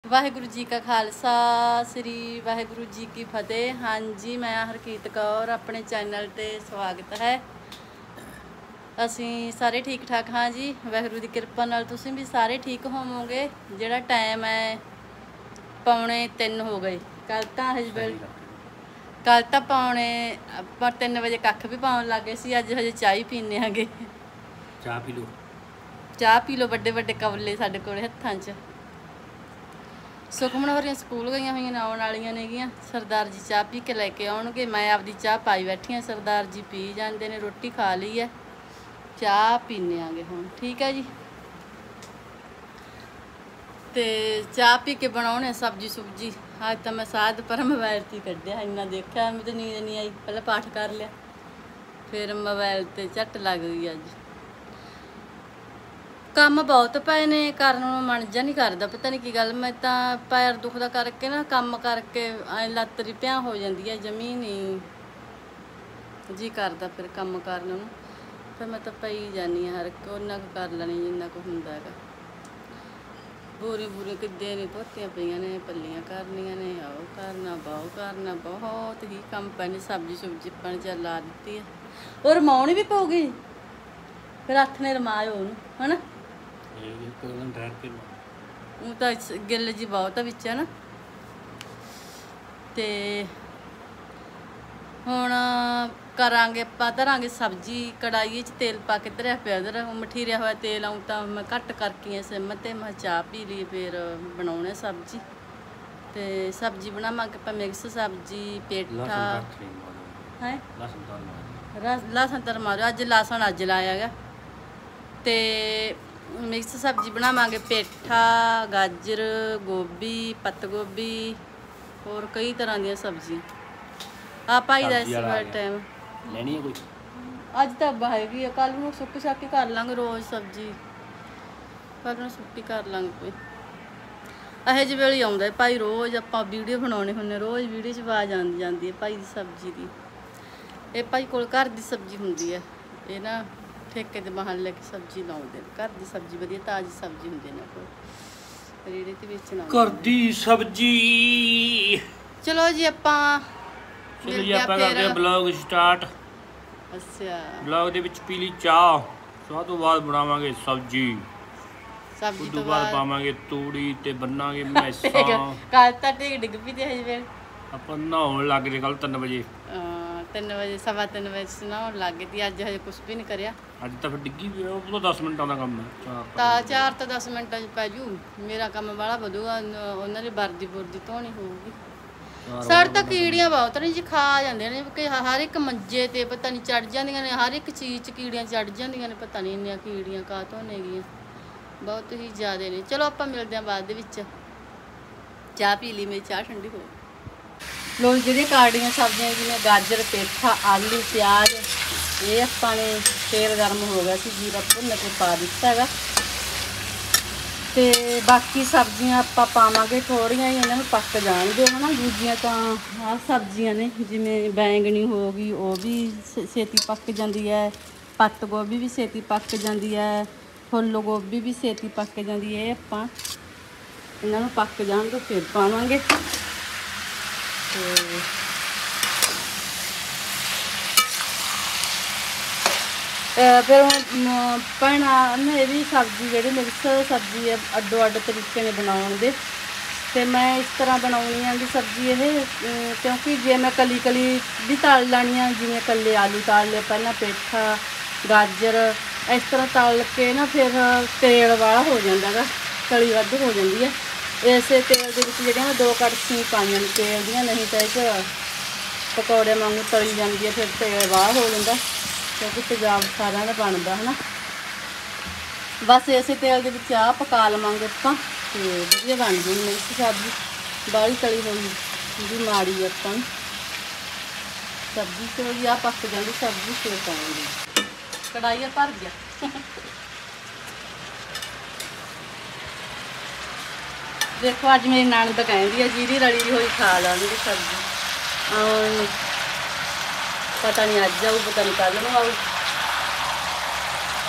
वाहिगुरु जी का खालसा श्री वाहिगुरु जी की फतेह। हाँ जी, मैं हरकीत कौर, अपने चैनल ते स्वागत है। असी सारे ठीक ठाक हाँ जी, वाहिगुरु की किरपा नाल तुसीं भी सारे ठीक होवोगे। जिहड़ा टाइम है 2:45 हो गए। कल तो 3 बजे कख भी पाउण लग गए सी। अज हजे चाय पीने आगे। चाह पी लो बड़े बड़े कवले साडे कोल हत्थां 'च। सुखमन होरियां स्कूल गई हुई आने वालियां नेगियां। सरदार जी चाह पी के लैके आउणगे। मैं आपदी चाह पाई बैठी हाँ, सरदार जी पी जाते ने। रोटी खा ली है, चाह पीने आगे हुण। ठीक है जी, तो चाह पी के बनाने सब्जी सुब्जी। अज तो मैं साध पर मोबाइल से कढ़िया, इन्ना देखा मैं तो नींद नहीं आई। पहले पाठ कर लिया, फिर मोबाइल से झट लग गई। अज काम बहुत पे ने, करन नूं मन जा नहीं करता। पता नहीं की गल, मैं तो पैर दुखदा करके ना काम करके लत्त रिप्या हो जाती है, जमी नहीं जी करता फिर काम करन नूं। फिर मैं तो पई जानी हर उन्ना को कर लेनी जिन्ना को हुंदा है। बूरी बूरी किद्दे नहीं धोतियां पईयां ने, पल्लियां करनियां ने, आओ करना बहु करना, बहुत ही काम पे ने। सब्जी सुब्जी पन च ला दी है, और रमाउणी भी पऊगी। फिर हत्थ ने रमायो है ना, तो गिल जी बहुत है बिच है ना। तो हुण करांगे आपां धरांगे सब्जी। कढ़ाई तेल पा के धरिया पिया, उधर मठीरिया हुआ तेल आऊँ तो मैं घट करके सिम ते मैं चाह पी ली। फिर बनाने सब्जी, तो सब्जी बनावांगे आपां मिक्स सब्जी, पेठा है लहसुन तर मारो। अज लहसुन अज लाया गा। तो मिक्स सब्जी बनावांगे, पेठा, गाजर, गोभी, पत्त गोभी, और कई तरह दी सब्जियां। आ भाई का इस बार टाइम लेनी है कोई। अज तो हैगी, कल नूं सुक्की साक्की कर लांगे। रोज़ सब्जी कल नूं सुक्की कर लांगे कोई। ਇਹੋ ਜਿਹੇ ਵੇਲੇ आउंदा है भाई। रोज़ आपां वीडियो बनाने हुन्ने, रोज़ वीडियो 'च आवाज़ आती जाती है भाई दी सब्जी की। ये भाई कोल घर दी सब्जी हुंदी है, ये ना ठेके दे बाहर लेके सब्जी लाउंदे। घर दी सब्जी वधिया ताज़ी सब्जी हुंदी है ना कोल, रेड़े ते बेचना घर दी सब्जी। चलो जी आपां करदे ब्लॉग स्टार्ट। अच्छा, ब्लॉग दे विच पी ली चाह, चाह तो बाद बनावांगे सब्जी। सब्जी तो बाद पावांगे तूड़ी ते बनांगे मैसां। कल तो ढिग डिग पई ते हजे फिर आपां नहाउण लग गए। कल 3 बजे 3 बजे 3:15 बजे नहाउण लग गए थे। अज हजे कुछ भी नहीं करिया। अज तो फिर डिग्गी भी तो 10 मिनटां दा काम है। 4 तो 10 मिनटां च पै जू। मेरा काम वाला वधूगा, उन्हां दी वर्दी बुरदी धोनी होऊगी। साढ़े तो कीड़ियां बहुत ने जी, खा जांदे ने कि हर एक मंजे ते पता नहीं चढ़ जांदियां ने। हर एक चीज़ च कीड़ियां चढ़ जांदियां ने, पता नहीं इन्नियां कीड़ियां काहतों नेगियां, बहुत ही ज़्यादा ने। चलो आपां मिलदे हां बाद दे विच। चाह पी ली, मेरी चाह ठंडी हो। लोग जिहड़ियां काड़ियां सब्जियां जिवें गाजर, पेठा, आलू, प्याज, ये आपां ने तेल गर्म हो गया सी, जीरा भुन के पा दिता हैगा। तो बाकी सब्जियां आपां पावांगे थोड़ियां ही, इन्हां नूं पक जाणगे है ना। दूजियां तो आह सब्जियां ने जिवें बैंगनी हो गई, वो भी छेती पक जाती है। पत्त गोभी भी छेती पक जाती है, फुल गोभी भी छेती पक जाती है। आपां इन्हां नूं पक जाण तो फिर पावांगे। फिर भैणा ने ये भी सब्जी जी मिक्स सब्जी है अड्डो अड्ड तरीके ने बनाउण दे। ते मैं इस तरह बनाउणी आंगी सब्जी ये, क्योंकि जे मैं कली कली भी तल लैनी आ, जिवें कल्ले आलू तल लिया पहलां, पेठा गाजर इस तरह तल के ना, फिर तेल वाला हो जाता है, तली वध हो जाती है। इस तेल के जिहड़ियां 2 कड़छी पाईयां ने तेल दियां, नहीं तो इस पकौड़े वांगू तली जाती है, फिर तेल वाला हो जाता, क्योंकि तेजाब सारा का बनता है ना। बस इस तेल के विच आ पका लवांगे आपां, तो वधिया बन जाएगी मिक्स सब्जी। बाहली तली हुई भी माड़ी आपां सब्जी चलो जी। आ पक जाती सब्जी, फिर पाऊंगी। कढ़ाई भर गया। देखो अज मेरी ननद कहती है जीरी रली हुई खा लाँगी सब्जी। पता नहीं अज आऊ, पता नहीं कल नूं आऊ।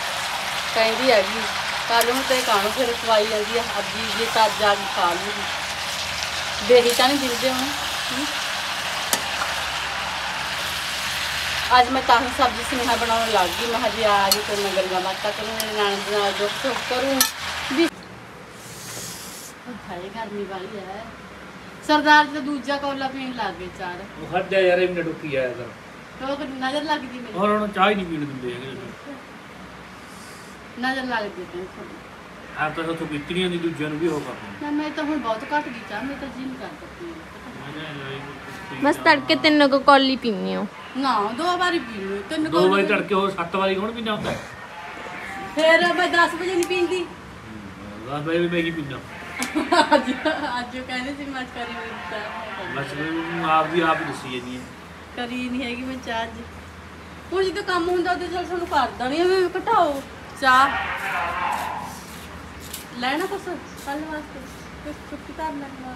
कहती हैगी कल नूं तो कानू फिर खवाई जाती है। अज जी तो अज आ के खा लूँगी। बेही तो नहीं दिखते हूँ। आज मैं ताही सब्जी स्नेहा बनाने लग गई। मैं जी आ गई तो मैं गल्ला बात करूँ, मेरे नान जो करूँ भी। भाई गर्मी वाली है। सरदार जी तो दूजा कौला पीन लग गए चार। हट जा यार, इन्हें डुकी आया कर तो नजर लग गई मेरी। और उन्होंने चाय नहीं पीने दिंदे हैगे नजर लग गई थी आप तो तो पीती नहीं दूजे ਨੂੰ भी होगा ना। मैं तो हुन बहुत घट गई चाह, मैं तो जी नहीं कर सकती। बस तड़के 3 को कौली पीनी हो ना 2 बारी पी लो। 2 बारी तड़के हो 7 बारी कौन पीना होता है? फिर मैं 10 बजे नहीं पींदी। 10 बजे भी मैं ही पीना। आज कहने से मैं करी बस आप भी दसी नहीं है करी नहीं हैगी मैं चाह जी। ਹੁਣ ਜਦੋਂ ਕੰਮ ਹੁੰਦਾ ਤੇ ਚਲ ਸਾਨੂੰ ਕਰ ਦੇਣੀ ਐ। ਘਟਾਓ ਚਾਹ ਲੈਣਾ ਕੁਛ ਕੱਲ ਵਾਸਤੇ ਕੁਛ ਛੁੱਟੀ ਕਰ ਲੈਣਾ।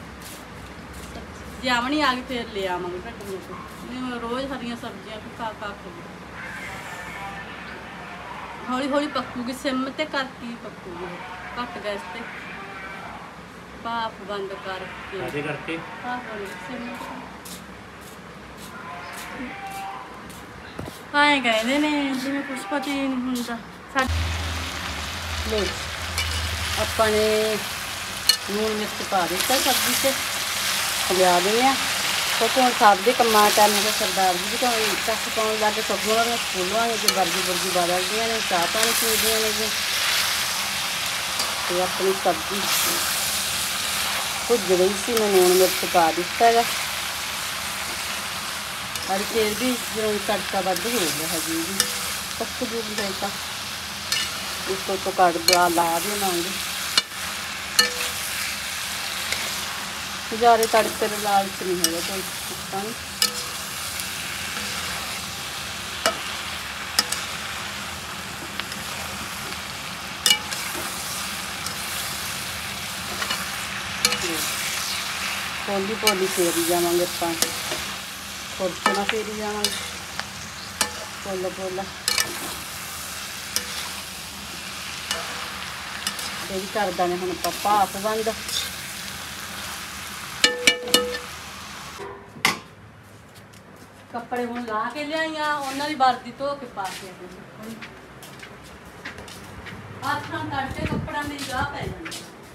ਜਾਵਣੀ ਆ ਗਈ ਫੇਰ ਲੈ ਆਵਾਂਗੇ ਘਟੀਆਂ ਤੋਂ। ਨਹੀਂ ਰੋਜ਼ ਹਰੀਆਂ ਸਬਜ਼ੀਆਂ ਖਾ ਕੇ ਹੌਲੀ ਹੌਲੀ ਪੱਕੂਗੀ। ਸਿਮ ਤੇ ਕਰਤੀ ਪੱਕੂਗੀ ਘੱਟ ਗੈਸ ਤੇ। ਭਾਫ ਬੰਦ ਕਰਕੇ ਕਾਹਦੇ ਕਰਕੇ? ਭਾਫ ਵਾਲੀ ਸਿਮ ਆਏ ਕਹਿੰਦੇ ਨੇ ਜਿਵੇਂ ਕੁਛ ਪਤਾ ਹੀ ਨਹੀਂ ਹੁੰਦਾ। ਲੋ ਆਪਾਂ ਨੇ ਲੂਣ ਮਿਰਚ ਪਾ ਦਿੱਤਾ ਸਬਜ਼ੀ 'ਚ। ਲਿਆ ਦਿੰਦੇ ਹਾਂ ਕਿਉਂਕਿ ਹੁਣ ਸਭ ਦੇ ਕੰਮਾਂ ਟਾਈਮ ਦੇ ਸਰਦਾਰ ਜੀ ਵੀ ਤਾਂ ਚੱਕ ਪਾਉਣ ਲੱਗ ਕੇ ਸਬਜ਼ੀਆਂ ਨੂੰ ਸਕੂਲਾਂ ਵਿੱਚ ਵਰਗੀ ਬਦਲਦੀਆਂ ਨੇ, ਚਾਹ ਪਾਣੀ ਪੀਂਦੀਆਂ ਨੇ ਜੀ। ਤੇ ਆਪਣੀ ਸਬਜ਼ੀ ਭੁੱਜ ਗਈ ਸੀ, ਮੈਂ ਲੂਣ ਮਿਰਚ ਪਾ ਦਿੱਤਾ ਹੈਗਾ। और फिर भी जो तड़का बद हो गया है जी पक जूगी तड़का। इसको तो कट ला देना ज़्यादा तड़के लालच नहीं होगा कोई पता नहीं। पोली पोली फेरी जावांगे ਆਪਾਂ ना फेरी जावांगे पोला पोला। फिर कर देने हम भाफ बंद। कपड़े हूँ ला के लियाई उन्होंने वर्दी धो के पा के हाथों तड़के कपड़ा मेरी गाह पै जाती।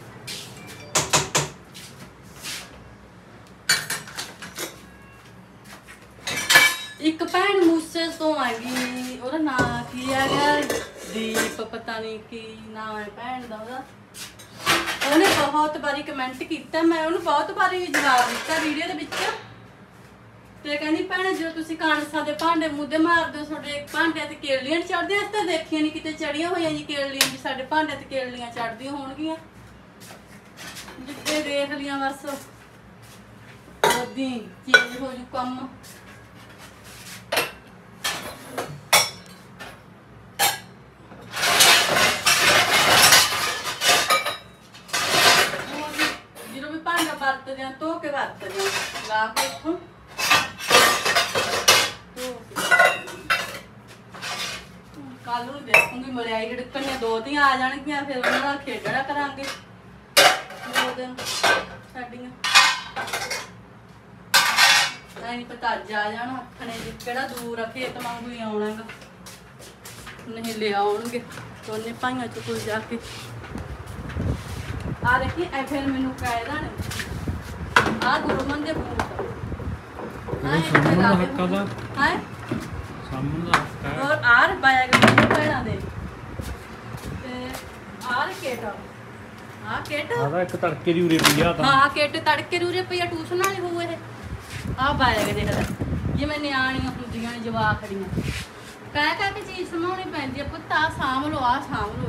एक भैन मूसे तो आएगी ਉਹਦਾ ਨਾਂ ਕੀ ਹੈਗਾ ਦੀਪ ਪਤਾ ਨਹੀਂ ਕੀ ਨਾਮ ਹੈ ਭੈਣ ਦਾ ਉਹਦਾ। ਉਹਨੇ ਬਹੁਤ ਵਾਰੀ ਕਮੈਂਟ ਕੀਤਾ, ਮੈਂ ਉਹਨੂੰ ਬਹੁਤ ਵਾਰੀ ਜਵਾਬ ਦਿੱਤਾ ਵੀਡੀਓ ਦੇ ਵਿੱਚ। ਤੇ ਕਹਿੰਦੀ ਭੈਣ ਜਦੋਂ ਤੁਸੀਂ ਕਾਂਸਾ ਦੇ ਭਾਂਡੇ ਮੁੱਦੇ ਮਾਰਦੇ ਹੋ ਤੁਹਾਡੇ ਭਾਂਡਿਆਂ ਤੇ ਕੇਲੀਆਂ ਚੜ੍ਹਦੀਆਂ। ਅਸੀਂ ਤਾਂ ਦੇਖੀਆਂ ਨਹੀਂ ਕਿਤੇ ਚੜੀਆਂ ਹੋਈਆਂ ਜੀ ਕੇਲੀਆਂ ਵੀ ਸਾਡੇ ਭਾਂਡਿਆਂ ਤੇ ਕੇਲੀਆਂ ਚੜ੍ਹਦੀਆਂ ਹੋਣਗੀਆਂ। ਜਿੱਦੇ ਦੇਖ ਲੀਆਂ ਬਸ ਉਹਦੀ ਚੇਂਜ ਹੋ ਜੂ ਕੰਮ। ਧੋ ਕੇ ਵਰਤਦੇ ਹਾਂ ਲਾ ਕੇ ਇੱਥੋਂ ਕੱਲ ਨੂੰ ਦੇਖੂੰਗੀ ਮਲਾਈ ਢੜਕਣੀਆਂ 2 ਧੀਆਂ ਆ ਜਾਣਗੀਆਂ। ਫਿਰ ਉਹਨਾਂ ਨਾਲ ਖੇਡਣਾ ਕਰਾਂਗੇ 2 ਦਿਨ ਸਾਡੀਆਂ। ਨਹੀਂ ਪਤਾ ਅੱਜ ਆ ਜਾਣਾ ਹੱਥਣੇ ਜੀ ਕਿਹੜਾ ਦੂਰ ਆ ਖੇਤ ਵਾਂਗੂ ਹੀ ਆਉਣਾਗਾ। नहीं ले आउणगे दोने भाइयों च कोई जाके आ देखी ए फिर मैनू कहदा ने आ गुरमन दे बूट हां सामने दा हक्का दा हां सामने दा हक्का और आर बैग मेरे पैड़ा दे ते आर केटा आ केट आदा एक तड़के दी उरे पिया ता हां केट तड़के दी उरे पिया ट्यूशन वाली हो ए आ बैग देख ले जिवें नियाणियां हुंदियां ने जवाखड़ियां कह कह के चीज समाउणी पैंदी है पुत्त आ साम लो आ साम लो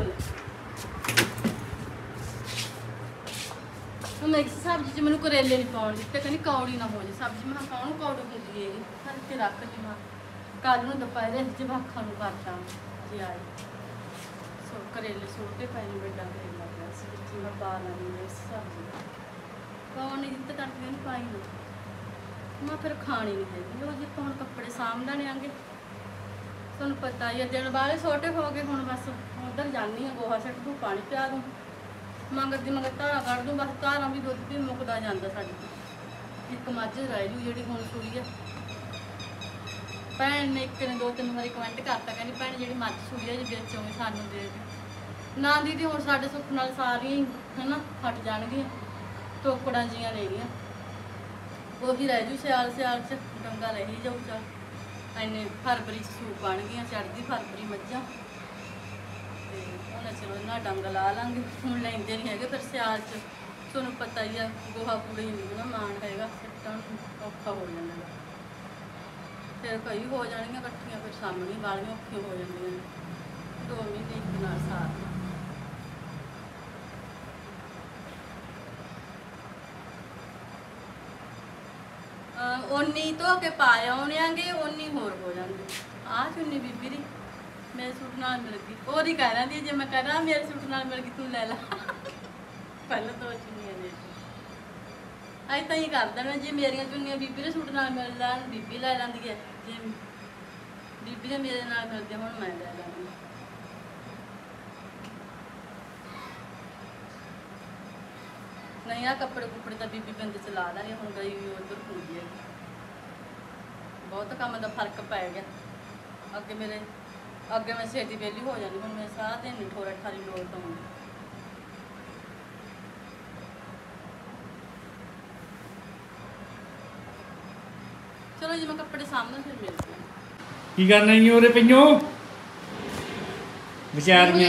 तो मिक्स सब्जी च मैनू करेले नहीं पाउण दित्ते कहनी कौड़ी ना हो जाए सब्जी मैं कौन कौड़ी होंदी है घर के रख दी मैं कल नूं दोपहरे जवाखां नूं करदा जे आए सो करेले सोटे पै ने बड़ा करेला पिया सी विच मैं पा लैनी मिक्स सब्जी कौन नहीं दित्ते तड़के नहीं पाई ना मैं फिर खानी नहीं हैगी वो जे हुण कपड़े साम लैणे आंगे ਤੁਹਾਨੂੰ पता ही है दिन वाले छोटे हो गए हूँ बस उधर जानी है गोहा सट दूँ पानी पिया दूँ ਮੰਗਰ ਦੀ ਮੰਗਰ ਧਾਰਾਂ ਕੱਢ ਦੂੰ ਬਸ। ਧਾਰਾਂ ਵੀ ਦੁੱਧ ਵੀ ਮੁੱਕਦਾ ਜਾਂਦਾ ਸਾਡੇ ਤੋਂ। ਇੱਕ ਮੱਝ ਰਹਿ ਜੂ ਜਿਹੜੀ ਹੁਣ ਸੂਈ ਆ। ਭੈਣ ਨੇ ਇੱਕ ਨੇ 2-3 ਵਾਰੀ ਕਮੈਂਟ ਕਰਤਾ, ਕਹਿੰਦੀ ਭੈਣ ਜਿਹੜੀ ਮੱਝ ਸੂਈ ਆ ਜੇ ਵੇਚੋਗੇ ਸਾਨੂੰ ਦੇ ਦਿਓ। ਨਾ ਦੀਦੀ ਹੁਣ ਸਾਡੇ ਸੁੱਖ ਨਾਲ ਸਾਰੀਆਂ ਹੀ ਹਨਾ ਫਟ ਜਾਣਗੀਆਂ। ਟੋਕੜਾਂ ਜੀਆਂ ਲੈ ਗਈਆਂ, ਉਹੀ ਰਹਿ ਜੂ ਸਿਆਲ ਚ ਡੰਗਾ ਰਹੀ ਜਾਊ। ਚੱਲ ਇੰਨੇ ਫਰਵਰੀ 'ਚ ਸੂਪ ਬਣਗੀਆਂ, ਚੜ੍ਹਦੀ ਫਰਵਰੀ ਮੱਝਾਂ ਤੇ ਉਹਨਾਂ ਚਲੋ ਇਹਨਾਂ ਡੰਗ ਲਾ ਲਾਂਗੇ। ਹੁਣ ਲੈਂਦੇ ਨਹੀਂ ਹੈਗੇ ਫਿਰ ਸਿਆਲ 'ਚ, ਤੁਹਾਨੂੰ ਪਤਾ ਹੀ ਆ ਗੋਹਾ ਕੂੜੇ ਨਹੀਂ ਨਾ ਮਾਣ ਹੈਗਾ, ਸਿੱਟਣ ਔਖਾ ਹੋ ਜਾਂਦਾ। ਫਿਰ ਕਈ ਹੋ ਜਾਣਗੀਆਂ ਇਕੱਠੀਆਂ, ਫਿਰ ਸਾਹਮਣੇ ਵਾਲੀਆਂ ਔਖੀਆਂ ਹੋ ਜਾਂਦੀਆਂ ਨੇ। 2 ਮਹੀਨੇ ਇੱਕ ਨਾਲ ਸਾਰ ਓਨੀ ਧੋ ਕੇ ਪਾ ਆਉਣਾਂਗੇ, ਓਨੀ ਹੋਰ ਹੋ ਜਾਂਦੀ। ਆਹ ਚੁੰਨੀ ਬੀਬੀ ਦੀ ਮੇਰੇ ਸੂਟ ਨਾਲ ਮਿਲ ਗਈ। ਉਹਦੀ ਕਹਿ ਰਹੀ ਜੇ ਮੈਂ ਕਹਦਾ ਮੇਰੇ ਸੂਟ ਨਾਲ ਮਿਲ ਗਈ ਤੂੰ ਲੈ ਲਾ। ਪਹਿਲਾਂ 2 ਚੁੰਨੀਆਂ ਨੇ ਅੱਜ ਤਾਂ ਹੀ ਕਰ ਦੇਣਾ। ਜੇ ਮੇਰੀਆਂ ਚੁੰਨੀਆਂ ਬੀਬੀ ਦੇ ਸੂਟ ਨਾਲ ਮਿਲ ਜਾਣ ਬੀਬੀ ਲੈ ਲੈਂਦੀ ਹੈ, ਜੇ ਬੀਬੀ ਦੇ ਮੇਰੇ ਨਾਲ ਮਿਲਦੇ ਹੁਣ ਮੈਂ ਲੈ ਲਾਂਗੀ। ਨਹੀਂ ਆ ਕੱਪੜੇ ਕੁੱਪੜੇ ਤਾਂ ਬੀਬੀ ਪਿੰਡ ਚ ਲਾ ਦਾਂਗੇ। ਹੁਣ ਗਈ ਵੀ ਉਧਰ ਹੁੰਦੀ ਹੈਗੀ, ਬਹੁਤ ਕੰਮ ਦਾ ਫਰਕ ਪੈ ਗਿਆ। ਅੱਗੇ ਮੈਂ ਛੇਤੀ ਵਿਹਲੀ ਹੋ ਜਾਂਦੀ, ਹੁਣ ਮੈਂ ਸਾਰਾ ਦਿਨ ਨਹੀਂ ਠੋਰਾ ਠਾਰੀ ਲੋੜ ਪਾਉਂਦੀ। ਚਲੋ ਜੀ ਮੈਂ ਕੱਪੜੇ ਸਾਹਮਣੇ ਫਿਰ ਮਿਲਦੀ ਹਾਂ। ਕੀ ਕਰਨਾ ਹੀ ਉਹਦੇ ਪਈਓ ਵਿਚਾਰੀਆਂ।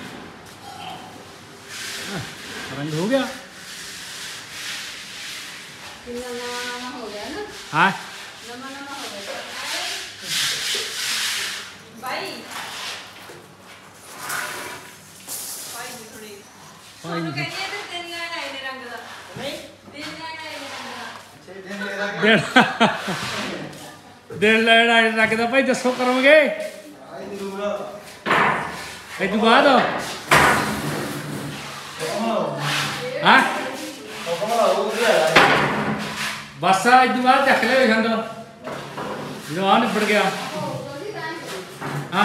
ਰੰਗ ਹੋ ਗਿਆ ਨਵਾਂ ਹੋ ਗਿਆ ਨਾ। ਹਾਂ ਨਵਾਂ ਹੋ ਗਿਆ ਬਾਈ। ਭਾਈ ਕਹਿੰਦੀ ਤੇ ਤੇਰੀਆਂ ਆਏ ਨੇ ਰੰਗ ਦਾ ਨਹੀਂ, ਤੇਰੀਆਂ ਆਏ ਨੇ ਰੰਗ ਦਾ। ਦਿਨ ਲੈਣ ਆਏ ਲੱਗਦਾ ਭਾਈ, ਦੱਸੋ ਕਰੋਗੇ ਇਹ ਤੋਂ ਬਾਅਦ? ਹਾਂ ਬਸ ਅੱਜ ਤੋਂ ਬਾਅਦ ਚੱਕ ਲਿਓ ਛੰਦ ਜਦੋਂ ਆ ਨਿਬੜ ਗਿਆ। ਹਾਂ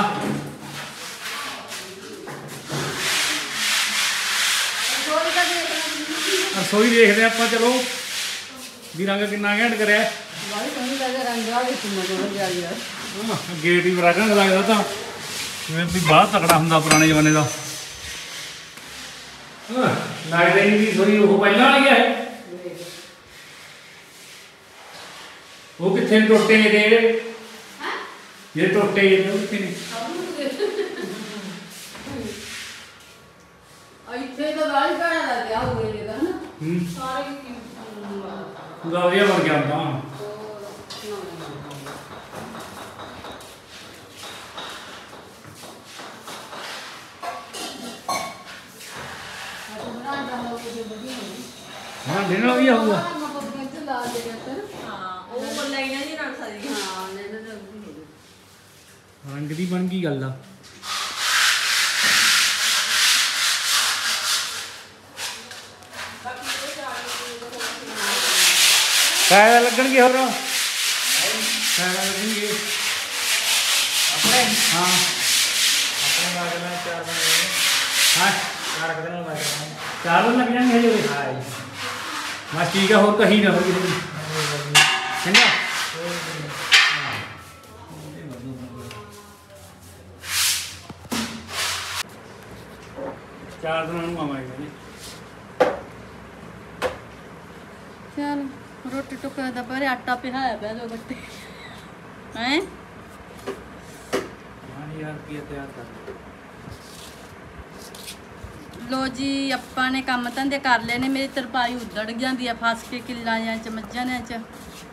ਰਸੋਈ ਦੇਖਦੇ ਆਪਾਂ। ਚਲੋ ਵੀ ਰੰਗ ਕਿੰਨਾ ਘੈਂਟ ਕਰਿਆ। ਬਾਈ ਤੁਹਾਨੂੰ ਲੱਗਾ ਰੰਗ ਆ ਵਿੱਚ ਮਗਰ ਜਾ ਗਿਆ। ਗੇਟ ਹੀ ਬੜਾ ਘੈਂਟ ਲੱਗਦਾ ਤਾਂ, ਜਿਵੇਂ ਵੀ ਬਾਹਰ ਤਕੜਾ ਹੁੰਦਾ ਪੁਰਾਣੇ ਜ਼ਮਾਨੇ ਦਾ। ਲੱਗਦਾ ਹੀ ਵੀ ਸੋਈ ਉਹ ਪਹਿਲਾਂ ਵਾਲੀ ਹੈ। ਉਹ ਕਿੱਥੇ ਨੇ ਟੋਟੇ ਨੇ ਜਿਹੜੇ ਇਹ ਟੋਟੇ ਉਹ ਕਿੱਥੇ ਨੇ? ਇੱਥੇ ਤਾਂ ਗਾਲੀ ਕਾੜਾ ਲੱਗਿਆ ਹੋਵੇ ਇਹਦਾ ਨਾ ਸਾਰੇ ਪੂਰਾ ਵਧੀਆ ਬਣ ਗਿਆ ਤਾਂ। ਹਾਂ ਦੇਣਾ ਵੀ ਆਊਗਾ। ਰੰਗ ਦੀ ਬਣ ਗਈ ਗੱਲ ਆ। ਪੈਰ ਲੱਗਣਗੇ ਹੋਰ ਪੈਰ ਲੱਗਣਗੇ ਆਪਣੇ। ਹਾਂ ਆਪਣੇ ਲੱਗ ਜਾਣਾ 4 ਦਿਨ। ਹਾਂ 4 ਦਿਨ ਲੱਗ ਜਾਣਾ। 4 ਦਿਨ ਲੱਗ ਜਾਣਗੇ ਹਜੇ। ਹਾਂ ਬਸ ਠੀਕ ਆ, ਹੋਰ ਕਹੀ ਨਾ ਹੋਈ ਚੰਗਾ। 4 ਦਿਨਾਂ ਨੂੰ ਆਵਾਂਗੇ। ਚੱਲ ਰੋਟੀ ਟੁੱਕਾ ਦਾ ਪਰੇ ਆਟਾ ਪਿਹਾਇਆ ਪਿਆ 2 ਗੱਟੇ ਹੈ। ਯਾਰ ਕੀ ਤਿਆਰ ਕਰ ਲੋ ਜੀ, ਆਪਾਂ ਨੇ ਕੰਮ ਧੰਦੇ ਕਰ ਲਏ ਨੇ। ਮੇਰੀ ਤਰਪਾਈ ਉੱਧੜ ਜਾਂਦੀ ਆ ਫਸ ਕੇ ਕਿੱਲਾਂ ਜਾਂ ਚ ਮੱਝਾਂ ਦੇ ਚ।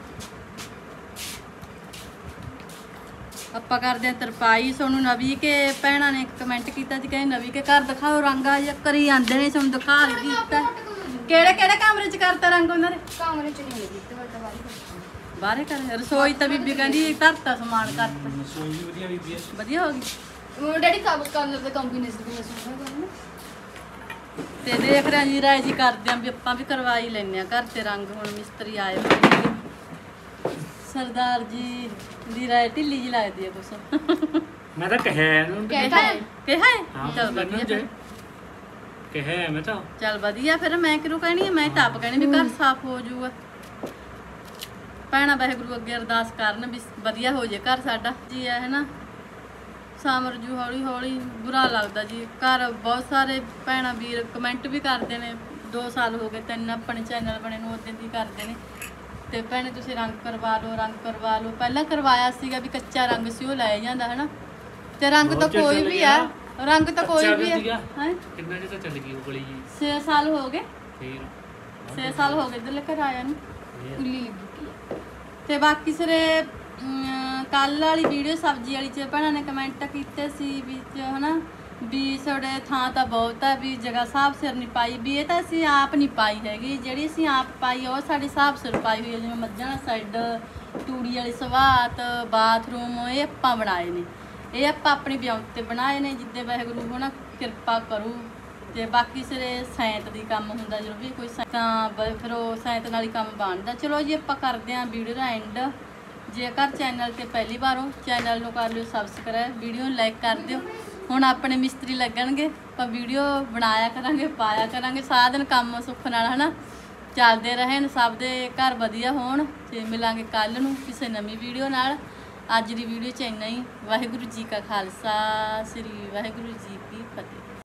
ਆਪਾਂ ਕਰਦੇ ਆ ਤਰਪਾਈ। ਸੋਨੂੰ ਨਵੀ ਕੇ ਭੈਣਾਂ ਨੇ ਕਮੈਂਟ ਕੀਤਾ ਸੀ, ਕਹਿੰਦੇ ਨਵੀ ਕੇ ਘਰ ਦਿਖਾਓ ਰੰਗ ਆ ਜਾਂ ਕਰੀ ਆਂਦੇ ਨੇ। ਸਾਨੂੰ ਦਿਖਾ ਨਹੀਂ ਦਿੱਤਾ। ਕਿਹੜੇ ਕਮਰੇ ਚ ਕਰਤਾ ਰੰਗ ਉਹਨਾਂ ਦੇ? ਕਮਰੇ ਚ ਨਹੀਂ ਦਿੱਤੇ ਵੱਡਾ ਵਾਲੀ ਬਾਹਰੇ ਕਰ। ਰਸੋਈ ਤਾਂ ਬੀਬੀ ਕਹਿੰਦੀ ਧਰਤਾ ਸਮਾਨ ਕਰਤਾ। ਰਸੋਈ ਵੀ ਵਧੀਆ ਬੀਬੀ ਹੈ, ਵਧੀਆ ਹੋ ਗਈ। ਡੈਡੀ ਕਲਰ ਦੇ ਕੰਬੀਨੇਸ਼ਨ ਵੀ ਸੋਹਣਾ ਕਰਨਾ। ਤੇ ਦੇਖ ਰਹੇ ਜੀ ਰਾਏ ਜੀ ਕਰਦੇ ਆਂ ਵੀ ਆਪਾਂ ਵੀ ਕਰਵਾਈ ਲੈਣੇ ਆ ਘਰ ਤੇ ਰੰਗ। ਹੁਣ ਮਿਸਤਰੀ ਆਏ ਹੋਏ ਨੇ। ਸਰਦਾਰ ਜੀ ਦੀ ਰਾਏ ਢਿੱਲੀ ਜੀ ਲੱਗਦੀ ਹੈ ਕੁਛ। ਮੈਂ ਤਾਂ ਕਹਿਆ ਇਹਨੂੰ। ਕਹਿਤਾ ਹੈ? ਕਿਹਾ ਹੈ? ਹਾਂ, ਚਲ ਵਧੀਆ ਫਿਰ। ਕਿਹਾ ਮੈਂ ਤਾਂ ਚੱਲ ਵਧੀਆ, ਫਿਰ ਮੈਂ ਕਿਹਨੂੰ ਕਹਿਣੀ ਆ, ਮੈਂ ਤਾਂ ਆਪ ਕਹਿਣੀ ਵੀ ਘਰ ਸਾਫ਼ ਹੋ ਜਾਊਗਾ। ਭੈਣਾਂ ਵਾਹਿਗੁਰੂ ਅੱਗੇ ਅਰਦਾਸ ਕਰਨ ਵੀ ਵਧੀਆ ਹੋ ਜੇ ਘਰ ਸਾਡਾ ਜੀ ਹੈ ਨਾ। ਸਾਮਰ ਜੂ ਹੌਲੀ ਹੌਲੀ ਬੁਰਾ ਲੱਗਦਾ ਜੀ। ਘਰ ਬਹੁਤ ਸਾਰੇ ਭੈਣਾਂ ਵੀਰ ਕਮੈਂਟ ਵੀ ਕਰਦੇ ਨੇ, 2 ਸਾਲ ਹੋ ਗਏ 3 ਆਪਣੇ ਚੈਨਲ ਬਣੇ ਨੂੰ ਉਦੋਂ ਦੀ ਕਰਦੇ ਨੇ, ਤੇ ਭੈਣੇ ਤੁਸੀਂ ਰੰਗ ਕਰਵਾ ਲਓ, ਰੰਗ ਕਰਵਾ ਲਓ। ਪਹਿਲਾਂ ਕਰਵਾਇਆ ਸੀਗਾ ਵੀ ਕੱਚਾ ਰੰਗ ਸੀ ਉਹ ਲਾਇਆ ਜਾਂਦਾ ਹੈ ਨਾ, ਤੇ ਰੰਗ ਤਾਂ ਕੋਈ ਵੀ ਆ, ਰੰਗ ਤਾਂ ਕੋਈ ਵੀ ਹੈ। ਕਿੰਨਾ ਜਿਹਾ ਚੱਲ ਗਈ ਉਹ ਗਲੀ ਜੀ? 6 ਸਾਲ ਹੋ ਗਏ, ਫੇਰ 6 ਸਾਲ ਹੋ ਗਏ ਇੱਧਰ ਘਰ ਆਇਆ ਨੂੰ, ਕੁੱਲੀ ਲੱਗੀ ਪਈ। ਤੇ ਬਾਕੀ ਸਿਰੇ ਕੱਲ ਵਾਲੀ ਵੀਡੀਓ ਸਬਜ਼ੀ ਵਾਲੀ ਚ ਭੈਣਾਂ ਨੇ ਕਮੈਂਟ ਕੀਤੇ ਸੀ ਵਿੱਚ ਹਨਾ ਵੀ ਤੁਹਾਡੇ ਥਾਂ ਤਾਂ ਬਹੁਤ ਹੈ, ਵੀ ਜਗ੍ਹਾ ਹਿਸਾਬ ਸਿਰ ਨਹੀਂ ਪਾਈ, ਵੀ ਇਹ ਤਾਂ ਅਸੀਂ ਆਪ ਨਹੀਂ ਪਾਈ ਹੈਗੀ, ਜਿਹੜੀ ਅਸੀਂ ਆਪ ਪਾਈ ਉਹ ਸਾਡੀ ਹਿਸਾਬ ਸਿਰ ਪਾਈ ਹੋਈ ਹੈ। ਜਿਵੇਂ ਮੱਝਾਂ ਸਾਈਡ, ਤੂੜੀ ਵਾਲੀ ਸਵਾਤ, ਬਾਥਰੂਮ, ਇਹ ਆਪਾਂ ਬਣਾਏ ਨੇ, ਇਹ ਆਪਾਂ ਆਪਣੀ ਵਿਆਹ ਤੇ ਬਣਾਏ ਨੇ, ਜਿੱਦੇ ਵਾਹਿਗੁਰੂ ਹਨਾ ਕਿਰਪਾ ਕਰੂ। ਤੇ ਬਾਕੀ ਸਿਰੇ ਸੈਂਤ ਦੀ ਕੰਮ ਹੁੰਦਾ, ਜਦੋਂ ਵੀ ਕੋਈ ਤਾਂ ਫਿਰ ਉਹ ਸੈਂਤ ਨਾਲ ਹੀ ਕੰਮ ਬਣਦਾ। ਚਲੋ ਜੀ ਆਪਾਂ ਕਰਦੇ ਹਾਂ ਵੀਡੀਓ ਦਾ ਐਂਡ। ਜੇਕਰ ਚੈਨਲ ਤੇ ਪਹਿਲੀ ਵਾਰ ਹੋ, ਚੈਨਲ ਨੂੰ ਕਰ ਲਿਓ ਸਬਸਕ੍ਰਾਈਬ, ਵੀਡੀਓ ਨੂੰ ਲਾਈਕ ਕਰ ਦਿਓ। ਹੁਣ ਆਪਣੇ ਮਿਸਤਰੀ ਲੱਗਣਗੇ, ਆਪਾਂ ਵੀਡੀਓ ਬਣਾਇਆ ਕਰਾਂਗੇ, ਪਾਇਆ ਕਰਾਂਗੇ, ਸਾਰਾ ਦਿਨ ਕੰਮ ਸੁੱਖ ਨਾਲ ਹਨਾ ਚੱਲਦੇ ਰਹਿਣ, ਸਭ ਦੇ ਘਰ ਵਧੀਆ ਹੋਣ। ਤੇ ਮਿਲਾਂਗੇ ਕੱਲ ਨੂੰ ਕਿਸੇ ਨਵੀਂ ਵੀਡੀਓ ਨਾਲ। ਅੱਜ ਦੀ ਵੀਡੀਓ 'ਚ ਇੰਨਾ ਹੀ। ਵਾਹਿਗੁਰੂ ਜੀ ਕਾ ਖਾਲਸਾ, ਸ੍ਰੀ ਵਾਹਿਗੁਰੂ ਜੀ ਕੀ ਫਤਿਹ।